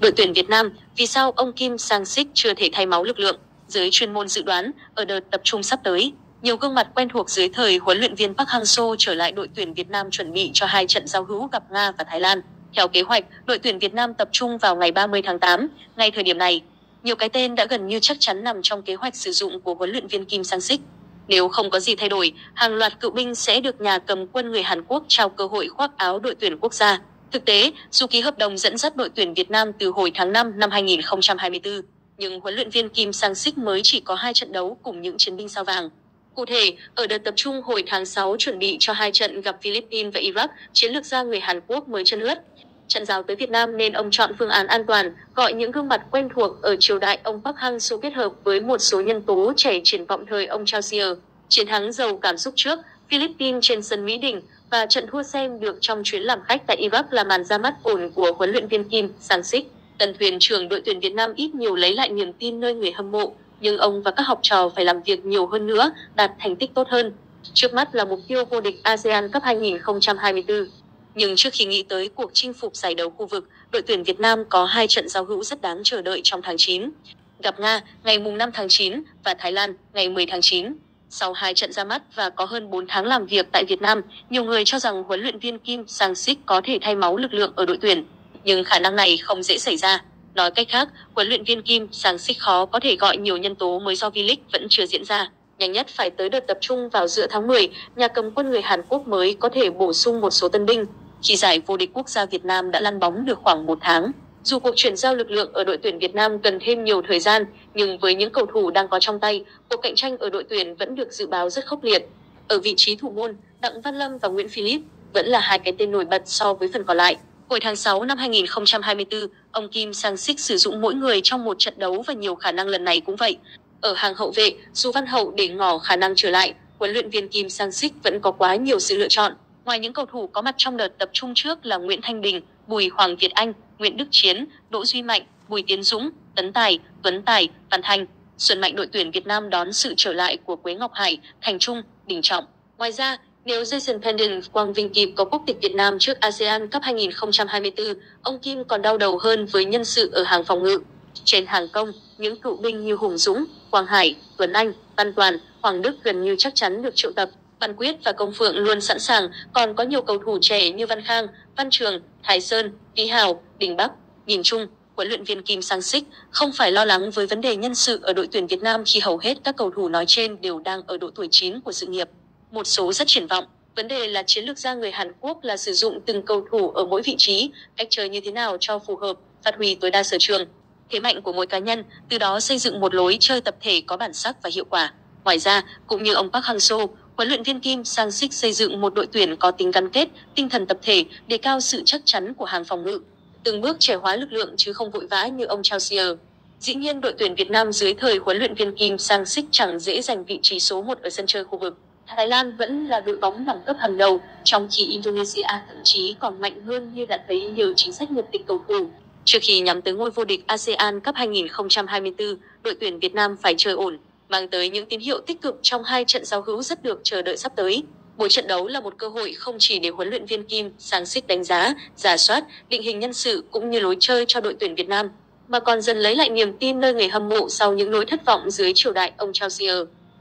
Đội tuyển Việt Nam, vì sao ông Kim Sang-sik chưa thể thay máu lực lượng? Giới chuyên môn dự đoán, ở đợt tập trung sắp tới, nhiều gương mặt quen thuộc dưới thời huấn luyện viên Park Hang-seo trở lại đội tuyển Việt Nam chuẩn bị cho 2 trận giao hữu gặp Nga và Thái Lan. Theo kế hoạch, đội tuyển Việt Nam tập trung vào ngày 30 tháng 8. Ngay thời điểm này, nhiều cái tên đã gần như chắc chắn nằm trong kế hoạch sử dụng của huấn luyện viên Kim Sang-sik. Nếu không có gì thay đổi, hàng loạt cựu binh sẽ được nhà cầm quân người Hàn Quốc trao cơ hội khoác áo đội tuyển quốc gia. Thực tế, dù ký hợp đồng dẫn dắt đội tuyển Việt Nam từ hồi tháng 5 năm 2024, nhưng huấn luyện viên Kim Sang-sik mới chỉ có 2 trận đấu cùng những chiến binh sao vàng. Cụ thể, ở đợt tập trung hồi tháng 6 chuẩn bị cho 2 trận gặp Philippines và Iraq, chiến lược gia người Hàn Quốc mới chân ướt. Trận giao tới Việt Nam nên ông chọn phương án an toàn, gọi những gương mặt quen thuộc ở triều đại ông Park Hang-seo kết hợp với một số nhân tố trẻ triển vọng thời ông Chao Sier. Chiến thắng giàu cảm xúc trước Philippines trên sân Mỹ Đình và trận thua xem được trong chuyến làm khách tại Iraq là màn ra mắt ổn của huấn luyện viên Kim Sang-sik. Tân thuyền trưởng đội tuyển Việt Nam ít nhiều lấy lại niềm tin nơi người hâm mộ, nhưng ông và các học trò phải làm việc nhiều hơn nữa, đạt thành tích tốt hơn. Trước mắt là mục tiêu vô địch ASEAN Cup 2024. Nhưng trước khi nghĩ tới cuộc chinh phục giải đấu khu vực, đội tuyển Việt Nam có 2 trận giao hữu rất đáng chờ đợi trong tháng 9. Gặp Nga ngày 5 tháng 9 và Thái Lan ngày 10 tháng 9. Sau 2 trận ra mắt và có hơn 4 tháng làm việc tại Việt Nam, nhiều người cho rằng huấn luyện viên Kim Sang-sik có thể thay máu lực lượng ở đội tuyển. Nhưng khả năng này không dễ xảy ra. Nói cách khác, huấn luyện viên Kim Sang-sik khó có thể gọi nhiều nhân tố mới do V-League vẫn chưa diễn ra. Nhanh nhất phải tới đợt tập trung vào giữa tháng 10, nhà cầm quân người Hàn Quốc mới có thể bổ sung một số tân binh. Khi giải vô địch quốc gia Việt Nam đã lăn bóng được khoảng 1 tháng. Dù cuộc chuyển giao lực lượng ở đội tuyển Việt Nam cần thêm nhiều thời gian, nhưng với những cầu thủ đang có trong tay, cuộc cạnh tranh ở đội tuyển vẫn được dự báo rất khốc liệt. Ở vị trí thủ môn, Đặng Văn Lâm và Nguyễn Philip vẫn là 2 cái tên nổi bật so với phần còn lại. Hồi tháng 6 năm 2024, ông Kim Sang-sik sử dụng mỗi người trong một trận đấu và nhiều khả năng lần này cũng vậy. Ở hàng hậu vệ, dù Văn Hậu để ngỏ khả năng trở lại, huấn luyện viên Kim Sang-sik vẫn có quá nhiều sự lựa chọn. Ngoài những cầu thủ có mặt trong đợt tập trung trước là Nguyễn Thanh Bình, Bùi Hoàng Việt Anh, Nguyễn Đức Chiến, Đỗ Duy Mạnh, Bùi Tiến Dũng, Tấn Tài, Tuấn Tài, Văn Thanh, Xuân Mạnh, đội tuyển Việt Nam đón sự trở lại của Quế Ngọc Hải, Thành Trung, Đình Trọng. Ngoài ra, nếu Jason Pendant Quang Vinh kịp có quốc tịch Việt Nam trước ASEAN Cup 2024, ông Kim còn đau đầu hơn với nhân sự ở hàng phòng ngự. Trên hàng công, những cựu binh như Hùng Dũng, Quang Hải, Tuấn Anh, Văn Toàn, Hoàng Đức gần như chắc chắn được triệu tập. Văn Quyết và Công Phượng luôn sẵn sàng, còn có nhiều cầu thủ trẻ như Văn Khang, Văn Trường, Thái Sơn, Lý Hào, Đình Bắc. Nhìn chung, huấn luyện viên Kim Sang-sik không phải lo lắng với vấn đề nhân sự ở đội tuyển Việt Nam khi hầu hết các cầu thủ nói trên đều đang ở độ tuổi 9 của sự nghiệp. Một số rất triển vọng. Vấn đề là chiến lược gia người Hàn Quốc là sử dụng từng cầu thủ ở mỗi vị trí, cách chơi như thế nào cho phù hợp, phát huy tối đa sở trường, thế mạnh của mỗi cá nhân, từ đó xây dựng một lối chơi tập thể có bản sắc và hiệu quả. Ngoài ra, cũng như ông Park Hang-seo, huấn luyện viên Kim Sang-sik xây dựng một đội tuyển có tính gắn kết, tinh thần tập thể, đề cao sự chắc chắn của hàng phòng ngự, từng bước trẻ hóa lực lượng chứ không vội vã như ông Chao Sier. Dĩ nhiên, đội tuyển Việt Nam dưới thời huấn luyện viên Kim Sang-sik chẳng dễ giành vị trí số 1 ở sân chơi khu vực. Thái Lan vẫn là đội bóng đẳng cấp hàng đầu, trong khi Indonesia thậm chí còn mạnh hơn như đã thấy nhiều chính sách nhập tịch cầu thủ. Trước khi nhắm tới ngôi vô địch ASEAN Cup 2024, đội tuyển Việt Nam phải chơi ổn, mang tới những tín hiệu tích cực trong 2 trận giao hữu rất được chờ đợi sắp tới. Mỗi trận đấu là một cơ hội không chỉ để huấn luyện viên Kim Sang-sik đánh giá, rà soát, định hình nhân sự cũng như lối chơi cho đội tuyển Việt Nam, mà còn dần lấy lại niềm tin nơi người hâm mộ sau những nỗi thất vọng dưới triều đại ông Chao Sier.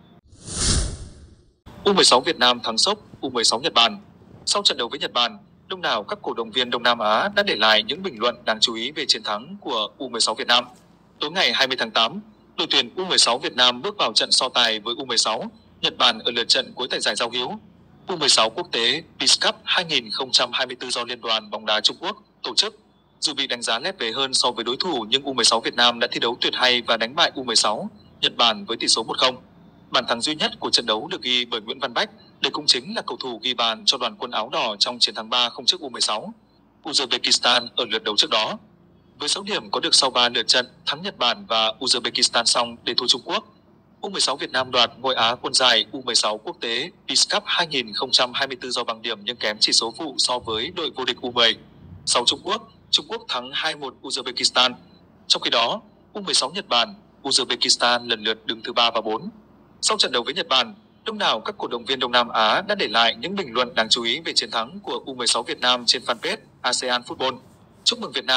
U16 Việt Nam thắng sốc U16 Nhật Bản. Sau trận đấu với Nhật Bản, đông đảo các cổ động viên Đông Nam Á đã để lại những bình luận đáng chú ý về chiến thắng của U16 Việt Nam. Tối ngày 20 tháng 8, đội tuyển U16 Việt Nam bước vào trận so tài với U16 Nhật Bản ở lượt trận cuối tại giải giao hữu U16 quốc tế Peace Cup 2024 do Liên đoàn bóng đá Trung Quốc tổ chức. Dù bị đánh giá lép vế hơn so với đối thủ, nhưng U16 Việt Nam đã thi đấu tuyệt hay và đánh bại U16 Nhật Bản với tỷ số 1-0. Bàn thắng duy nhất của trận đấu được ghi bởi Nguyễn Văn Bách, đây cũng chính là cầu thủ ghi bàn cho đoàn quân áo đỏ trong chiến thắng 3-0 trước U16 Uzbekistan ở lượt đấu trước đó. Với 6 điểm có được sau 3 lượt trận thắng Nhật Bản và Uzbekistan xong để thua Trung Quốc, U16 Việt Nam đoạt ngôi Á quân giải U16 quốc tế Peace Cup 2024 do bằng điểm nhưng kém chỉ số phụ so với đội vô địch U10. Sau Trung Quốc thắng 2-1 Uzbekistan. Trong khi đó, U16 Nhật Bản, Uzbekistan lần lượt đứng thứ 3 và 4. Sau trận đấu với Nhật Bản, đông đảo các cổ động viên Đông Nam Á đã để lại những bình luận đáng chú ý về chiến thắng của U16 Việt Nam trên fanpage ASEAN Football. Chúc mừng Việt Nam,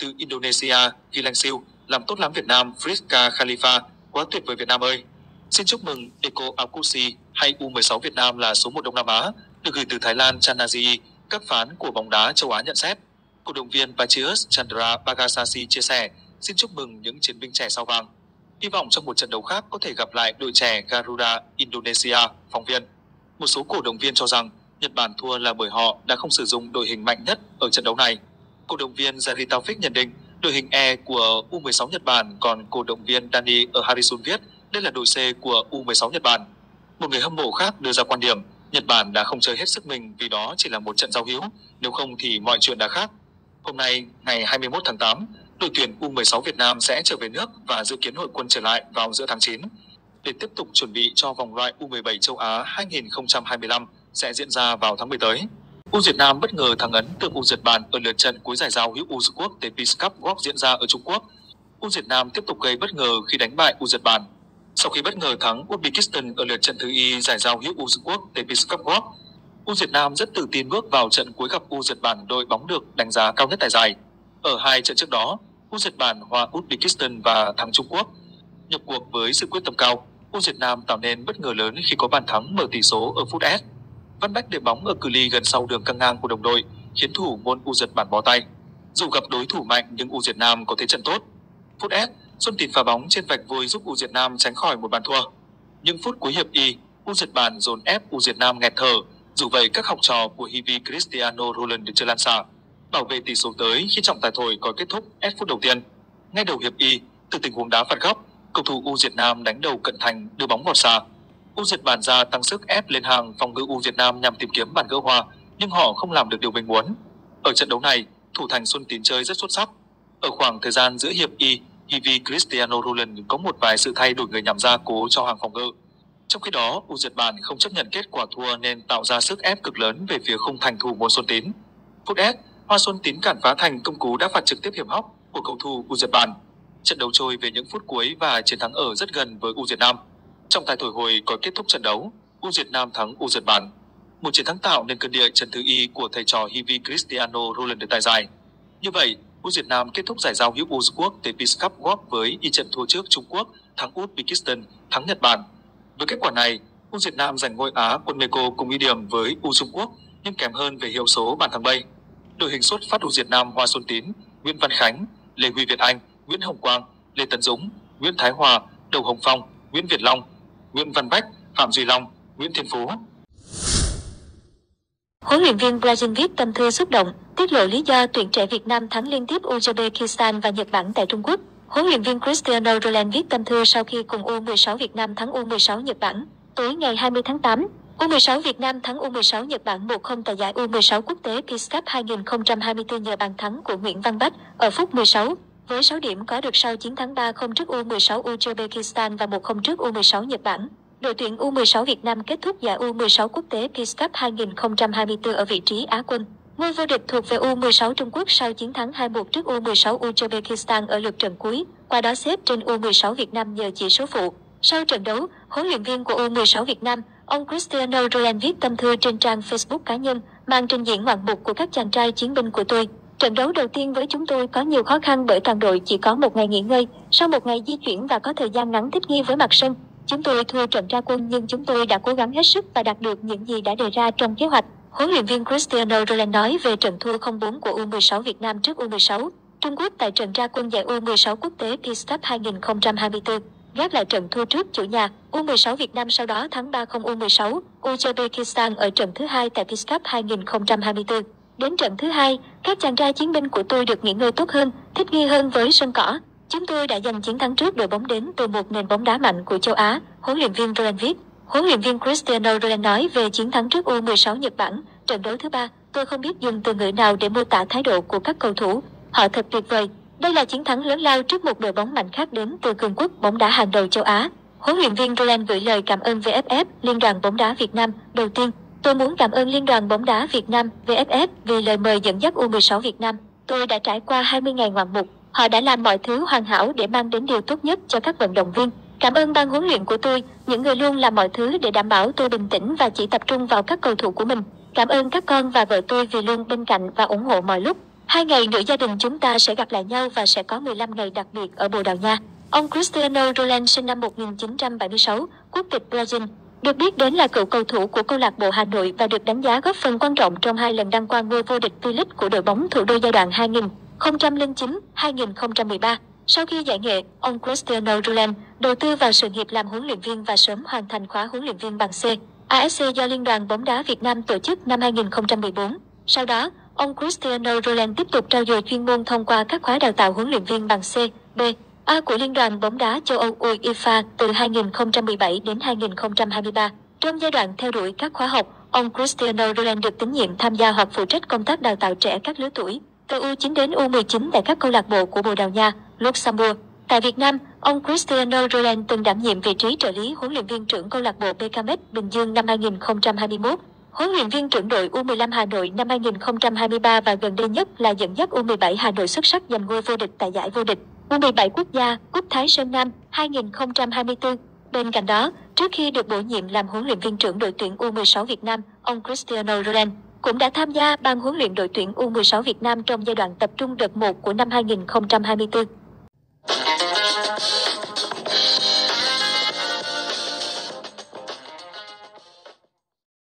từ Indonesia, Gilang Siu, làm tốt lắm Việt Nam, Friska Khalifa, quá tuyệt vời Việt Nam ơi. Xin chúc mừng Eko Akusi hay U16 Việt Nam là số 1 Đông Nam Á, được gửi từ Thái Lan Chanaji, các phán của bóng đá châu Á nhận xét. Cổ động viên Patrius Chandra Bagasasi chia sẻ, xin chúc mừng những chiến binh trẻ sao vàng. Hy vọng trong một trận đấu khác có thể gặp lại đội trẻ Garuda Indonesia, phóng viên. Một số cổ động viên cho rằng Nhật Bản thua là bởi họ đã không sử dụng đội hình mạnh nhất ở trận đấu này. Cổ động viên Zari Taufik nhận định đội hình E của U16 Nhật Bản, còn cổ động viên Dani ở Harisun viết đây là đội C của U16 Nhật Bản. Một người hâm mộ khác đưa ra quan điểm Nhật Bản đã không chơi hết sức mình vì đó chỉ là một trận giao hữu, nếu không thì mọi chuyện đã khác. Hôm nay, ngày 21 tháng 8, đội tuyển U16 Việt Nam sẽ trở về nước và dự kiến hội quân trở lại vào giữa tháng 9 để tiếp tục chuẩn bị cho vòng loại U17 châu Á 2025 sẽ diễn ra vào tháng 10 tới. U Việt Nam bất ngờ thắng ấn tượng U Nhật Bản ở lượt trận cuối giải giao hữu U Quốc tế Peace Cup Golf diễn ra ở Trung Quốc. U Việt Nam tiếp tục gây bất ngờ khi đánh bại U Nhật Bản. Sau khi bất ngờ thắng Uzbekistan ở lượt trận thứ Y giải giao hữu U Quốc tế Peace Cup Golf, U Việt Nam rất tự tin bước vào trận cuối gặp U Nhật Bản, đội bóng được đánh giá cao nhất tại giải. Ở hai trận trước đó, U Nhật Bản hòa Uzbekistan và thắng Trung Quốc. Nhập cuộc với sự quyết tâm cao, U Việt Nam tạo nên bất ngờ lớn khi có bàn thắng mở tỷ số ở phút S. Văn Bách để bóng ở cự ly gần sau đường căng ngang của đồng đội, khiến thủ môn U Nhật Bản bó tay. Dù gặp đối thủ mạnh nhưng U Việt Nam có thế trận tốt. Phút S, Xuân Tín phá bóng trên vạch vôi giúp U Việt Nam tránh khỏi một bàn thua. Nhưng phút cuối hiệp Y, U Nhật Bản dồn ép U Việt Nam nghẹt thở. Dù vậy, các học trò của Hivi Cristiano Roland chưa lan xả, bảo vệ tỷ số tới khi trọng tài thổi còi kết thúc S phút đầu tiên. Ngay đầu hiệp Y, từ tình huống đá phạt góc, cầu thủ U Việt Nam đánh đầu cận thành đưa bóng vào xa. U Nhật Bản ra tăng sức ép lên hàng phòng ngự U Việt Nam nhằm tìm kiếm bàn gỡ hòa, nhưng họ không làm được điều mình muốn. Ở trận đấu này, thủ thành Xuân Tín chơi rất xuất sắc. Ở khoảng thời gian giữa hiệp Y, Hivi Cristiano Roland có một vài sự thay đổi người nhằm gia cố cho hàng phòng ngự. Trong khi đó, U Nhật Bản không chấp nhận kết quả thua nên tạo ra sức ép cực lớn về phía khung thành thủ môn Xuân Tín. Phút S, Hoa Xuân Tín cản phá thành công cú đá phạt trực tiếp hiểm hóc của cầu thủ U Nhật Bản. Trận đấu trôi về những phút cuối và chiến thắng ở rất gần với U Việt Nam. Trọng tài thổi hồi còi kết thúc trận đấu, U Việt Nam thắng U Nhật Bản. Một chiến thắng tạo nên cơn địa trận thứ Y của thầy trò Hivi Cristiano Roland tại giải. Như vậy, U Việt Nam kết thúc giải giao hữu U Quốc tế Peace Cup Golf với Y trận thua trước Trung Quốc, thắng Uzbekistan, thắng Nhật Bản. Với kết quả này, U Việt Nam giành ngôi Á quân Mexico cùng ghi điểm với U Trung Quốc nhưng kém hơn về hiệu số bàn thắng bay. Đội hình xuất phát U Việt Nam Hoa Xuân Tín, Nguyễn Văn Khánh, Lê Huy Việt Anh, Nguyễn Hồng Quang, Lê Tấn Dũng, Nguyễn Thái Hòa, Đầu Hồng Phong, Nguyễn Việt Long, Nguyễn Văn Bách, Phạm Duy Long, Nguyễn Thiên Phú. Huấn luyện viên Brazil viết tâm thư xúc động, tiết lộ lý do tuyển trẻ Việt Nam thắng liên tiếp Uzbekistan và Nhật Bản tại Trung Quốc. Huấn luyện viên Cristiano Roland viết tâm thư sau khi cùng U16 Việt Nam thắng U16 Nhật Bản. Tối ngày 20 tháng 8, U16 Việt Nam thắng U16 Nhật Bản 1-0 tại giải U16 quốc tế Peace Cup 2024 nhờ bàn thắng của Nguyễn Văn Bách ở phút 16. Với 6 điểm có được sau chiến thắng 3-0 trước U16 Uzbekistan và 1-0 trước U16 Nhật Bản, đội tuyển U16 Việt Nam kết thúc giải U16 quốc tế Peace Cup 2024 ở vị trí Á quân. Ngôi vô địch thuộc về U16 Trung Quốc sau chiến thắng 2-1 trước U16 Uzbekistan ở lượt trận cuối, qua đó xếp trên U16 Việt Nam nhờ chỉ số phụ. Sau trận đấu, huấn luyện viên của U16 Việt Nam, ông Cristiano Roland viết tâm thư trên trang Facebook cá nhân, mang trình diễn ngoạn mục của các chàng trai chiến binh của tôi. Trận đấu đầu tiên với chúng tôi có nhiều khó khăn bởi toàn đội chỉ có một ngày nghỉ ngơi, sau một ngày di chuyển và có thời gian ngắn thích nghi với mặt sân. Chúng tôi thua trận ra quân nhưng chúng tôi đã cố gắng hết sức và đạt được những gì đã đề ra trong kế hoạch. Huấn luyện viên Cristiano Roland nói về trận thua 0-4 của U16 Việt Nam trước U16 Trung Quốc tại trận ra quân giải U16 quốc tế Peace Cup 2024. Gác lại trận thua trước chủ nhà, U16 Việt Nam sau đó thắng 3-0 U16 Uzbekistan ở trận thứ hai tại Peace Cup 2024. Đến trận thứ hai, các chàng trai chiến binh của tôi được nghỉ ngơi tốt hơn, thích nghi hơn với sân cỏ. Chúng tôi đã giành chiến thắng trước đội bóng đến từ một nền bóng đá mạnh của châu Á, huấn luyện viên Roland viết. Huấn luyện viên Cristiano Roland nói về chiến thắng trước U16 Nhật Bản, trận đấu thứ ba, tôi không biết dùng từ ngữ nào để mô tả thái độ của các cầu thủ. Họ thật tuyệt vời. Đây là chiến thắng lớn lao trước một đội bóng mạnh khác đến từ cường quốc bóng đá hàng đầu châu Á. Huấn luyện viên Roland gửi lời cảm ơn VFF, Liên đoàn bóng đá Việt Nam. Đầu tiên, tôi muốn cảm ơn Liên đoàn bóng đá Việt Nam, VFF, vì lời mời dẫn dắt U16 Việt Nam. Tôi đã trải qua 20 ngày ngoạn mục. Họ đã làm mọi thứ hoàn hảo để mang đến điều tốt nhất cho các vận động viên. Cảm ơn ban huấn luyện của tôi, những người luôn làm mọi thứ để đảm bảo tôi bình tĩnh và chỉ tập trung vào các cầu thủ của mình. Cảm ơn các con và vợ tôi vì luôn bên cạnh và ủng hộ mọi lúc. 2 ngày nữa gia đình chúng ta sẽ gặp lại nhau và sẽ có 15 ngày đặc biệt ở Bồ Đào Nha. Ông Cristiano Ronaldo sinh năm 1976, quốc tịch Brazil, được biết đến là cựu cầu thủ của câu lạc bộ Hà Nội và được đánh giá góp phần quan trọng trong 2 lần đăng quang ngôi vô địch V-League của đội bóng thủ đô giai đoạn 2009-2013. Sau khi giải nghệ, ông Cristiano Ronaldo đầu tư vào sự nghiệp làm huấn luyện viên và sớm hoàn thành khóa huấn luyện viên bằng C, ASC do Liên đoàn bóng đá Việt Nam tổ chức năm 2014. Sau đó, ông Cristiano Ronaldo tiếp tục trau dồi chuyên môn thông qua các khóa đào tạo huấn luyện viên bằng C, B, A của Liên đoàn bóng đá châu Âu UEFA từ 2017 đến 2023. Trong giai đoạn theo đuổi các khóa học, ông Cristiano Ronaldo được tín nhiệm tham gia hoặc phụ trách công tác đào tạo trẻ các lứa tuổi, từ U9 đến U19 tại các câu lạc bộ của Bồ Đào Nha, Luxembourg. Tại Việt Nam, ông Cristiano Ronaldo từng đảm nhiệm vị trí trợ lý huấn luyện viên trưởng câu lạc bộ BKMX Bình Dương năm 2021, huấn luyện viên trưởng đội U15 Hà Nội năm 2023 và gần đây nhất là dẫn dắt U17 Hà Nội xuất sắc giành ngôi vô địch tại giải vô địch U17 quốc gia Cúp Thái Sơn Nam 2024. Bên cạnh đó, trước khi được bổ nhiệm làm huấn luyện viên trưởng đội tuyển U16 Việt Nam, ông Cristiano Ronaldo cũng đã tham gia ban huấn luyện đội tuyển U16 Việt Nam trong giai đoạn tập trung đợt 1 của năm 2024.